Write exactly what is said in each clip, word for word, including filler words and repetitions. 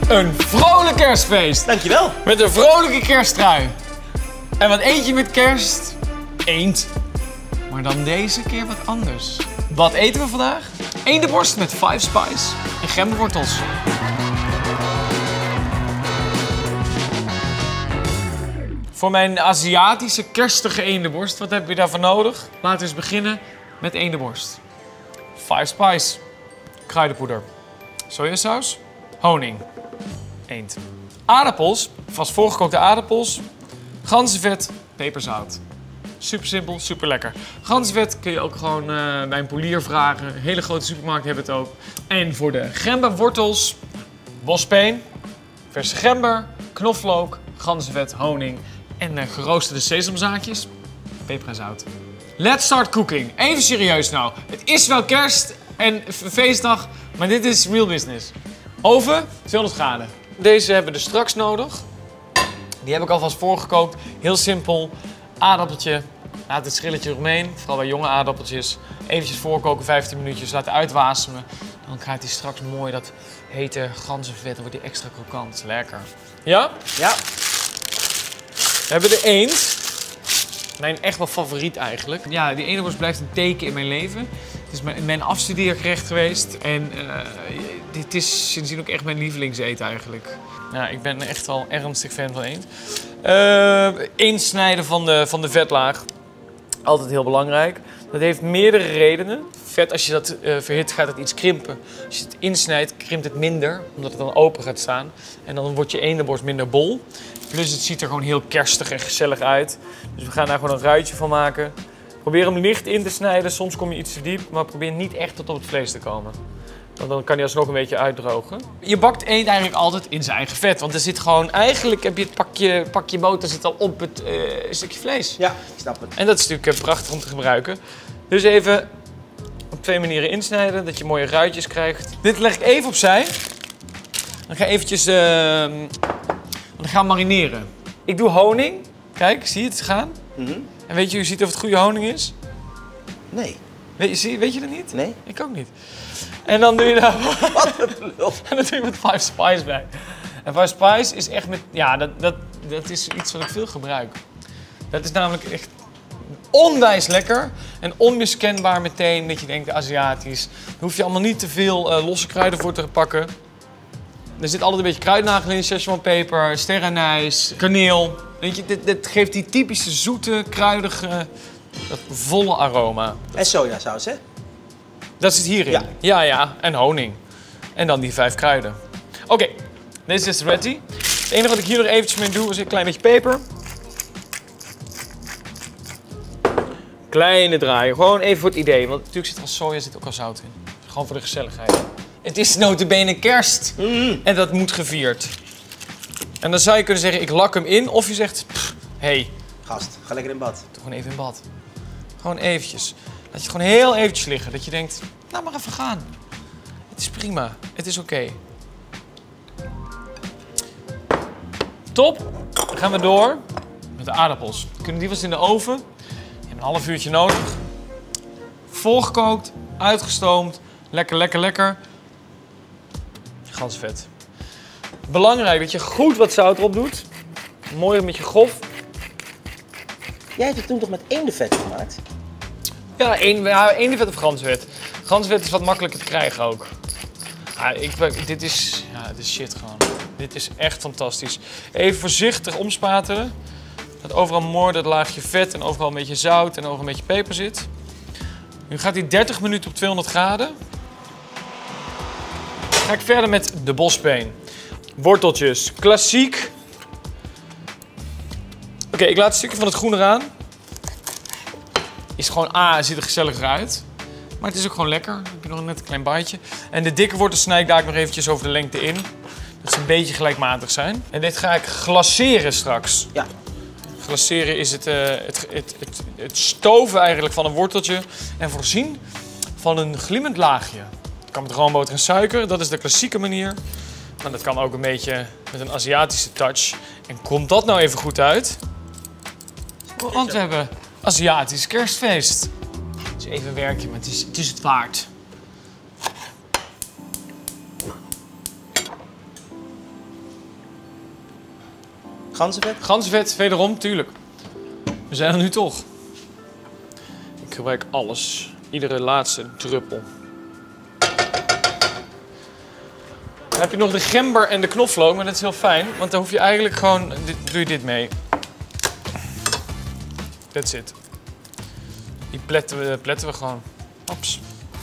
Een vrolijk kerstfeest. Dankjewel. Met een vrolijke kersttrui. En wat eet je met kerst? Eend. Maar dan deze keer wat anders. Wat eten we vandaag? Eendenborst met five spice en gemberwortels. Voor mijn Aziatische kerstige eendenborst, wat heb je daarvoor nodig? Laten we eens beginnen met eendenborst. Five spice, kruidenpoeder, sojasaus, honing, eend. Aardappels, vast voorgekookte aardappels, ganzenvet, peperzout. Super simpel, super lekker. Ganzenvet kun je ook gewoon uh, bij een polier vragen. Een hele grote supermarkt hebben het ook. En voor de gemberwortels, bospeen, verse gember, knoflook, ganzenvet, honing en uh, geroosterde sesamzaadjes, peper en zout. Let's start cooking. Even serieus nou. Het is wel kerst en feestdag, maar dit is real business. Oven, tweehonderd graden. Deze hebben we dus straks nodig. Die heb ik alvast voorgekookt. Heel simpel. Aardappeltje. Laat het schilletje eromheen. Vooral bij jonge aardappeltjes. Eventjes voorkoken, vijftien minuutjes. Laten uitwasemen. Dan krijgt hij straks mooi dat hete ganzenvet. Dan wordt hij extra krokant. Lekker. Ja? Ja. We hebben de eend. Mijn echt wel favoriet eigenlijk. Ja, die eendenborst blijft een teken in mijn leven. Het is mijn, mijn afstudeergerecht geweest. En uh, dit is sindsdien ook echt mijn lievelingseten eigenlijk. Ja, ik ben echt wel ernstig fan van eend. Uh, insnijden van de, van de vetlaag. Altijd heel belangrijk. Dat heeft meerdere redenen. Vet, als je dat uh, verhit, gaat het iets krimpen. Als je het insnijdt, krimpt het minder, omdat het dan open gaat staan. En dan wordt je eendenborst minder bol. Plus het ziet er gewoon heel kerstig en gezellig uit. Dus we gaan daar gewoon een ruitje van maken. Probeer hem licht in te snijden. Soms kom je iets te diep, maar probeer niet echt tot op het vlees te komen. Want dan kan hij alsnog een beetje uitdrogen. Je bakt eend eigenlijk altijd in zijn eigen vet. Want er zit gewoon, eigenlijk heb je het pakje, pakje boter zit al op het uh, stukje vlees. Ja, ik snap het. En dat is natuurlijk prachtig om te gebruiken. Dus even op twee manieren insnijden, dat je mooie ruitjes krijgt. Dit leg ik even opzij. Dan ga ik eventjes uh, dan gaan we marineren. Ik doe honing. Kijk, zie je het gaan? Mm-hmm. En weet je hoe je ziet of het goede honing is? Nee. Weet je, zie, weet je dat niet? Nee. Ik ook niet. En dan doe je daar... Wat een lul. En dan doe je met five spice bij. En five spice is echt met... Ja, dat, dat, dat is iets wat ik veel gebruik. Dat is namelijk echt onwijs lekker. En onmiskenbaar meteen dat je denkt Aziatisch. Daar hoef je allemaal niet te veel uh, losse kruiden voor te pakken. Er zit altijd een beetje kruidnagel in, szechuanpeper, sterrenijs, kaneel. Weet je, dit, dit geeft die typische zoete, kruidige, dat volle aroma. En sojasaus, hè? Dat zit hierin. Ja. ja, ja. En honing. En dan die vijf kruiden. Oké, okay. Deze is ready. Het enige wat ik hier nog eventjes mee doe is een klein beetje peper. Kleine draaien. Gewoon even voor het idee. Want natuurlijk zit er al soja, zit ook al zout in. Gewoon voor de gezelligheid. Het is nota bene kerst. Mm. En dat moet gevierd. En dan zou je kunnen zeggen, ik lak hem in. Of je zegt, hé. Hey, gast, ga lekker in bad. doe gewoon even in bad. Gewoon eventjes. Laat je het gewoon heel eventjes liggen. Dat je denkt, laat maar even gaan. Het is prima. Het is oké. Okay. Top. Dan gaan we door met de aardappels. Kunnen die wel eens in de oven. Je hebt een half uurtje nodig. Voorgekookt, uitgestoomd. Lekker, lekker, lekker. Ganzenvet. Belangrijk dat je goed wat zout erop doet. Mooi met je grof. Jij hebt het toen toch met eendenvet gemaakt? Ja, eendenvet of ganzenvet. Ganzenvet is wat makkelijker te krijgen ook. Ja, ik, dit is, ja, dit is shit gewoon. Dit is echt fantastisch. Even voorzichtig omspatelen. Dat overal mooi dat laagje vet en overal een beetje zout en overal een beetje peper zit. Nu gaat hij dertig minuten op tweehonderd graden. Dan ga ik verder met de bospeen. Worteltjes, klassiek. Oké, okay, ik laat een stukje van het groen eraan. Is gewoon, ah, ziet er gezelliger uit. Maar het is ook gewoon lekker. Dan heb je nog net een klein bijtje. En de dikke wortels snij ik daar ook nog eventjes over de lengte in. Dat ze een beetje gelijkmatig zijn. En dit ga ik glaceren straks. Ja. Glaceren is het, uh, het, het, het, het stoven eigenlijk van een worteltje. En voorzien van een glimmend laagje. Het kan met roomboter en suiker. Dat is de klassieke manier. Maar dat kan ook een beetje met een Aziatische touch. En komt dat nou even goed uit? Want we hebben Aziatisch kerstfeest. Het is even een werkje, maar het is, het is het waard. Ganzenvet? Ganzenvet, wederom, tuurlijk. We zijn er nu toch. Ik gebruik alles. Iedere laatste druppel. Dan heb je nog de gember en de knoflook, maar dat is heel fijn. Want dan hoef je eigenlijk gewoon... Dit, doe je dit mee. That's it. Die pletten we, pletten we gewoon. Ops.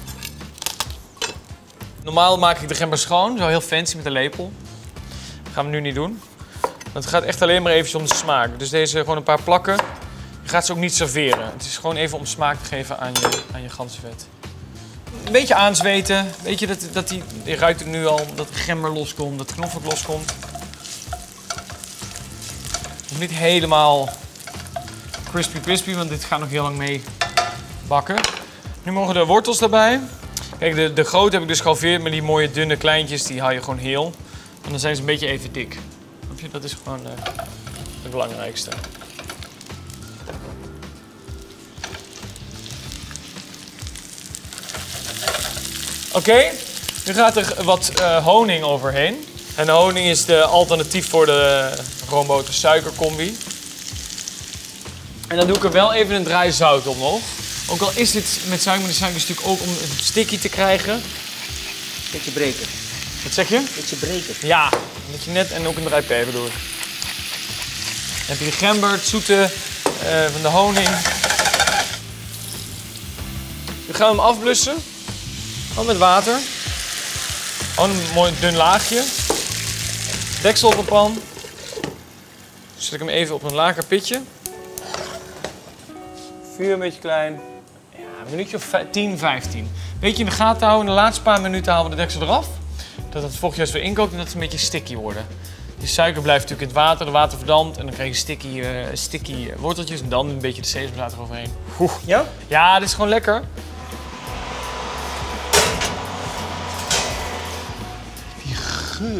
Normaal maak ik de gember schoon, zo heel fancy met een lepel. Dat gaan we nu niet doen. Want het gaat echt alleen maar eventjes om de smaak. Dus deze gewoon een paar plakken. Je gaat ze ook niet serveren. Het is gewoon even om smaak te geven aan je, aan je ganzenvet. Een beetje aanzweten. Weet je, dat, dat die, je ruikt het nu al, dat de gember loskomt, dat de knoflook loskomt. Nog niet helemaal crispy crispy, want dit gaat nog heel lang mee bakken. Nu mogen de wortels erbij. Kijk, de, de grote heb ik dus gehalveerd, maar die mooie dunne kleintjes, die haal je gewoon heel. En dan zijn ze een beetje even dik. Dat is gewoon uh, het belangrijkste. Oké, okay, nu gaat er wat uh, honing overheen. En de honing is de alternatief voor de roomboter suikercombi. En dan doe ik er wel even een draai zout op nog. Ook al is dit met suiker, maar de suiker is natuurlijk ook om het sticky te krijgen. Beetje breken. Wat zeg je? Beetje breken. Ja, dat je net en ook een draai peper doet. Dan heb je de gember, het zoete uh, van de honing. Nu gaan we hem afblussen. Gewoon met water. Gewoon een mooi dun laagje. Deksel op een pan. Dan zet ik hem even op een lager pitje. Vuur een beetje klein. Ja, een minuutje of tien, vijftien. Beetje in de gaten houden. In de laatste paar minuten halen we de deksel eraf. Dat het vocht juist weer inkookt en dat ze een beetje sticky worden. Die suiker blijft natuurlijk in het water, de water verdampt en dan krijg je sticky, uh, sticky worteltjes en dan een beetje de sesamzaad eroverheen. Oeh. Ja? Ja, dit is gewoon lekker. Die geur.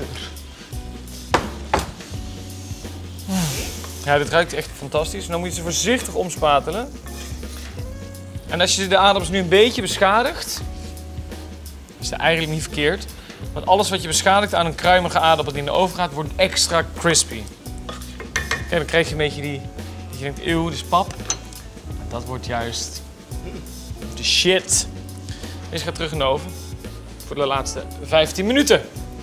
Ja, dit ruikt echt fantastisch. Dan moet je ze voorzichtig omspatelen. En als je de aardappels nu een beetje beschadigt, is dat eigenlijk niet verkeerd. Want alles wat je beschadigt aan een kruimige aardappel die in de oven gaat, wordt extra crispy. Kijk, dan krijg je een beetje die, dat je denkt, eeuw, dit is pap. Maar dat wordt juist de shit. Deze gaat terug in de oven voor de laatste vijftien minuten.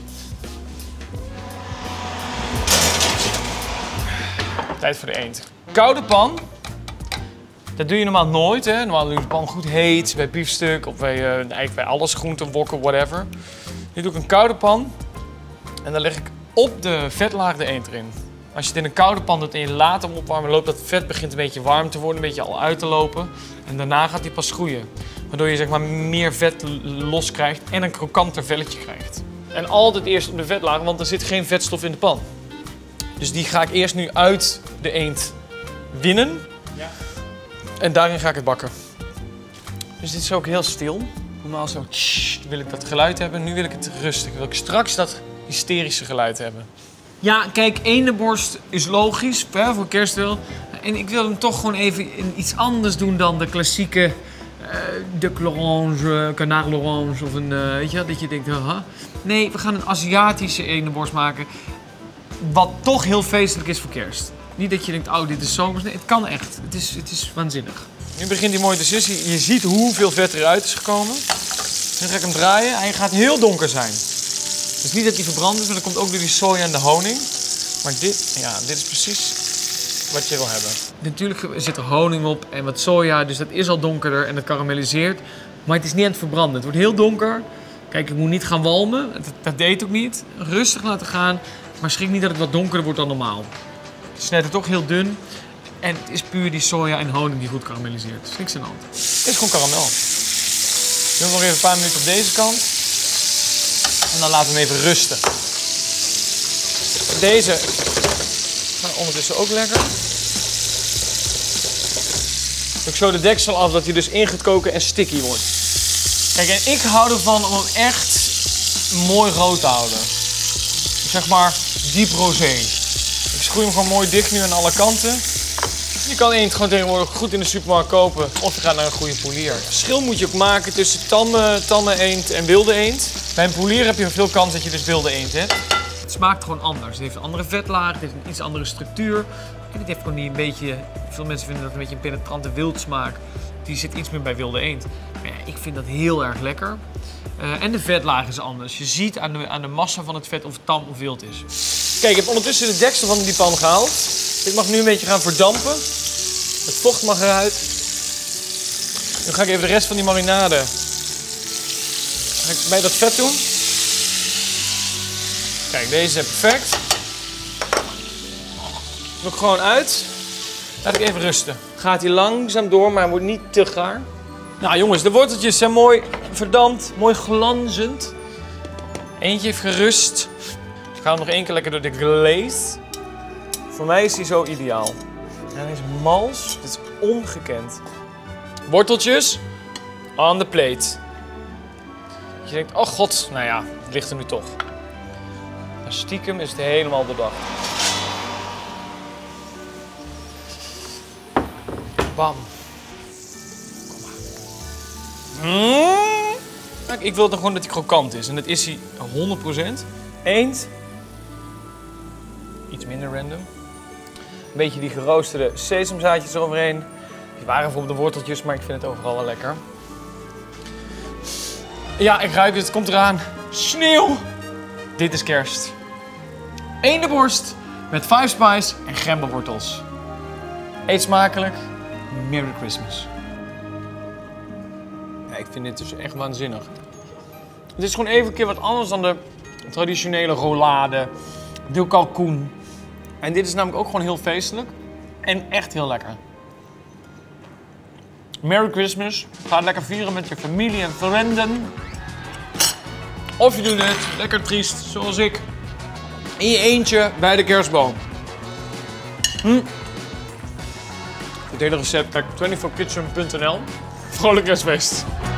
Tijd voor de eend. Koude pan. Dat doe je normaal nooit, hè. Normaal doe je de pan goed heet, bij biefstuk of bij, uh, eigenlijk bij alles, groenten, wokken, whatever. Nu doe ik een koude pan en dan leg ik op de vetlaag de eend erin. Als je het in een koude pan doet en je laat hem opwarmen, loopt dat vet begint een beetje warm te worden, een beetje al uit te lopen. En daarna gaat hij pas groeien. Waardoor je zeg maar meer vet los krijgt en een krokanter velletje krijgt. En altijd eerst op de vetlaag, want er zit geen vetstof in de pan. Dus die ga ik eerst nu uit de eend winnen. Ja. En daarin ga ik het bakken. Dus dit is ook heel stil. Normaal zo tsch, wil ik dat geluid hebben. Nu wil ik het rustig. Wil ik straks dat hysterische geluid hebben. Ja, kijk, eendenborst is logisch, hè, voor kerst wel. En ik wil hem toch gewoon even iets anders doen dan de klassieke uh, de l'orange, canard l'orange of een, uh, weet je, dat je denkt, haha. Nee, we gaan een Aziatische eendenborst maken. Wat toch heel feestelijk is voor kerst. Niet dat je denkt, oh, dit is zomers. Nee, het kan echt. Het is, het is waanzinnig. Nu begint die mooie decisie. Je ziet hoeveel vet eruit is gekomen. Nu ga ik hem draaien. Hij gaat heel donker zijn. Dus niet dat hij verbrand is, maar dat komt ook door die soja en de honing. Maar dit, ja, dit is precies wat je wil hebben. Natuurlijk zit er honing op en wat soja, dus dat is al donkerder en het karamelliseert. Maar het is niet aan het verbranden. Het wordt heel donker. Kijk, ik moet niet gaan walmen. Dat, dat deed ook niet. Rustig laten gaan. Maar schrik niet dat het wat donkerder wordt dan normaal. Het is net toch heel dun. En het is puur die soja en honing die goed karamelliseert. Het is niks aan de hand. Het is gewoon karamel. We doen nog even een paar minuten op deze kant. En dan laten we hem even rusten. Deze gaat ondertussen ook lekker. Ik zo de deksel af dat hij dus in gaat koken en sticky wordt. Kijk, en ik hou ervan om hem echt mooi rood te houden. Zeg maar diep rosé. Ik schroei hem gewoon mooi dicht nu aan alle kanten. Je kan eend gewoon tegenwoordig goed in de supermarkt kopen of je gaat naar een goede poelier. Verschil moet je ook maken tussen tamme, tamme eend en wilde eend. Bij een poelier heb je veel kans dat je dus wilde eend hebt. Het smaakt gewoon anders. Het heeft een andere vetlaag, het heeft een iets andere structuur. En het heeft gewoon niet een beetje... Veel mensen vinden dat een beetje een penetrante wildsmaak. Die zit iets meer bij wilde eend. Maar ja, ik vind dat heel erg lekker. Uh, en de vetlaag is anders. Je ziet aan de, aan de massa van het vet of het tam of wild is. Kijk, ik heb ondertussen de deksel van die pan gehaald. Dit mag nu een beetje gaan verdampen. Het vocht mag eruit. Nu ga ik even de rest van die marinade ga ik bij dat vet doen. Kijk, deze is perfect. Doe ik gewoon uit. Laat ik even rusten. Gaat hij langzaam door, maar hij wordt niet te gaar. Nou jongens, de worteltjes zijn mooi verdampt, mooi glanzend. Eentje heeft gerust. Ik ga hem nog één keer lekker door de glaze. Voor mij is hij zo ideaal. En hij is mals, dit is ongekend. Worteltjes on the plate. Je denkt, oh god, nou ja, het ligt er nu toch. Maar stiekem is het helemaal bedacht. Bam. Kom maar. Mm. Kijk, ik wil dan gewoon dat hij krokant is. En dat is hij honderd procent. Eend. Iets minder random. Een beetje die geroosterde sesamzaadjes eroverheen. Die waren voor op de worteltjes, maar ik vind het overal wel lekker. Ja, ik ruik het. Het komt eraan. Sneeuw. Dit is kerst. Eendenborst met five spice en gemberwortels. Eet smakelijk. Merry Christmas. Ja, ik vind dit dus echt waanzinnig. Het is gewoon even een keer wat anders dan de traditionele rollade, de kalkoen. En dit is namelijk ook gewoon heel feestelijk en echt heel lekker. Merry Christmas. Ga het lekker vieren met je familie en vrienden. Of je doet het lekker triest, zoals ik, in je eentje bij de kerstboom. Hm. Het hele recept, kijk, vierentwintig kitchen punt n l. Vrolijk kerstfeest.